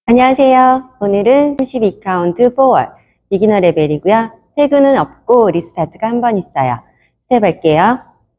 안녕하세요. 오늘은 32카운트 4월 비기너 레벨이고요. 태그는 없고 리스타트가 한 번 있어요. 스텝 할게요.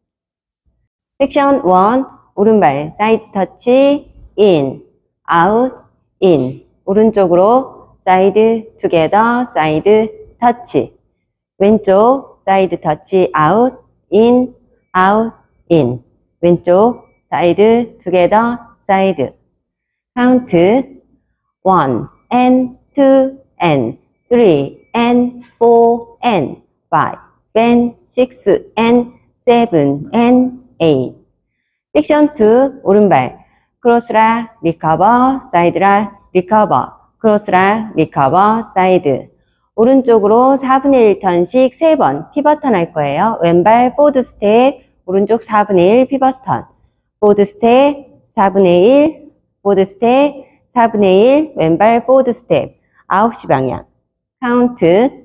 섹션 1 오른발 사이드 터치 in, out, in 오른쪽으로 사이드 투게더 사이드 터치 왼쪽 사이드 터치 out, in, out, in 왼쪽 사이드 투게더 사이드 카운트 1 and 2 and 3 and 4 and 5 and 6 and 7 and 8 섹션 2 오른발 크로스라 리커버 사이드라 리커버 크로스라 리커버 사이드 오른쪽으로 4분의 1턴씩 3번 피벗턴 할 거예요. 왼발 포드 스텝 오른쪽 4분의 1 피벗턴 포드 스텝 4분의 1 포드 스텝 4분의 1 왼발 포드 스텝 9시 방향 카운트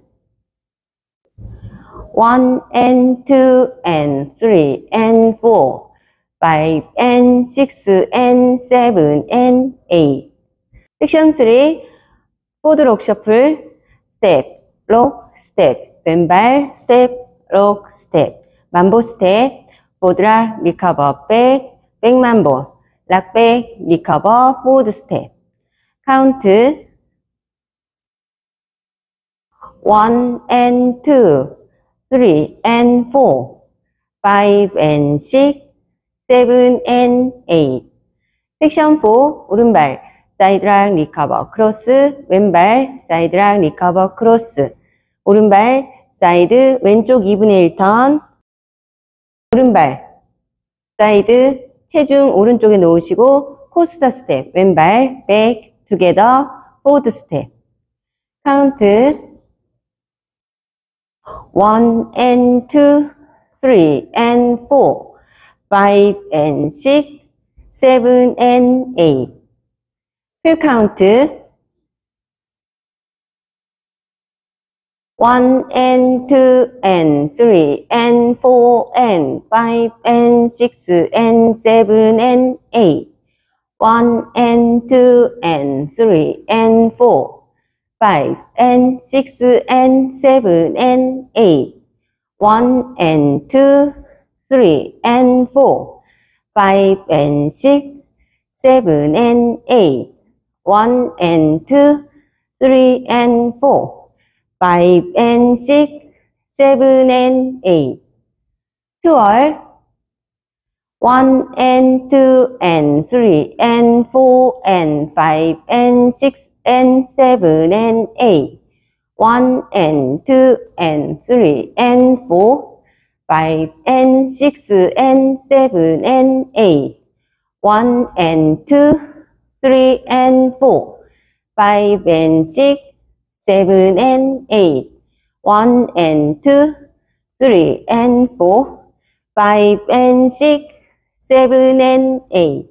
1 and 2 and 3 and 4 5 and 6 and 7 and 8 섹션 3 포드 록 셔플 스텝 록 스텝 왼발 스텝 록 스텝 만보 스텝 포드라 리커버 백 백만보 락백 리커버 포드 스텝 카운트 1 and 2, 3 and 4, 5 and 6, 7 and 8 섹션 4 오른발 사이드락 리커버 크로스 왼발 사이드락 리커버 크로스 오른발 사이드 왼쪽 2분의 1턴 오른발 사이드 체중 오른쪽에 놓으시고 코스터 스텝 왼발 백 together, forward step. Count 1 and 2, 3 and 4, 5 and 6, 7 and 8. Full count 1 and 2 and 3 and 4 and 5 and 6 and 7 and 8. 1 and 2 and 3 and 4, 5 and 6 and 7 and 8. 1 and 2, 3 and 4, 5 and 6, 7 and 8. 1 and 2, 3 and 4, 5 and 6, 7 and 8. 2월 1 and 2 and 3 and 4 and 5 and 6 and 7 and 8. 1 and 2 and 3 and 4, 5 and 6 and 7 and 8. 1 and 2, 3 and 4, 5 and 6, 7 and 8. 1 and 2, 3 and 4, 5 and 6, 7 and 8.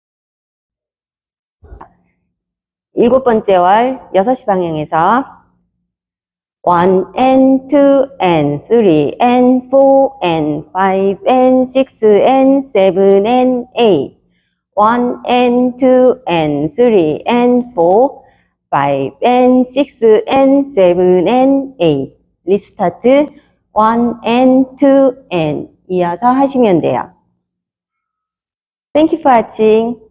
7번째 월 6시 방향에서 1 and 2 and 3 and 4 and 5 and 6 and 7 and 8. 1 and 2 and 3 and 4, 5 and 6 and 7 and 8. 리스타트 1 and 2 and 이어서 하시면 돼요. Thank you for watching.